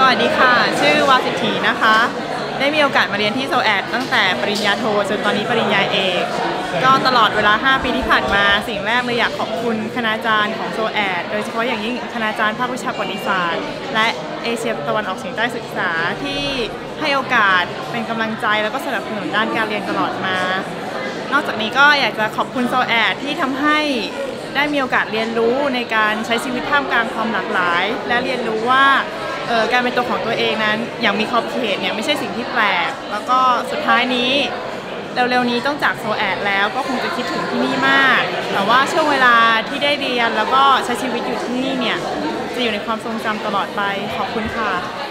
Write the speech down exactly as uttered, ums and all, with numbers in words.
วัสดีค่ะชื่อวาสิทธีนะคะได้มีโอกาสมาเรียนที่โซแอดตั้งแต่ปริญญาโทจนตอนนี้ปริญญาเอกก็ตลอดเวลาห้าปีที่ผ่านมาสิ่งแรกเลยอยากขอบคุณคณาจารย์ของโซแอดโดยเฉพาะอย่างยิ่งคณาจารย์ภาควิชาประวัติศาสตร์และเอเชียตะวันออกเฉียงใต้ศึกษาที่ให้โอกาสเป็นกำลังใจแล้วก็สนับสนุนด้านการเรียนตลอดมานอกจากนี้ก็อยากจะขอบคุณโซแอดที่ทำให้ได้มีโอกาสเรียนรู้ในการใช้ชีวิตท่ามกลางความหลากหลายและเรียนรู้ว่าการเป็นตัวของตัวเองนั้นอย่างมีขอบเขตเนี่ยไม่ใช่สิ่งที่แปลกแล้วก็สุดท้ายนี้เร็วๆนี้ต้องจากโซแอดแล้วก็คงจะคิดถึงที่นี่มากแต่ว่าช่วงเวลาที่ได้เรียนแล้วก็ใช้ชีวิตอยู่ที่นี่เนี่ยจะอยู่ในความทรงจำตลอดไปขอบคุณค่ะ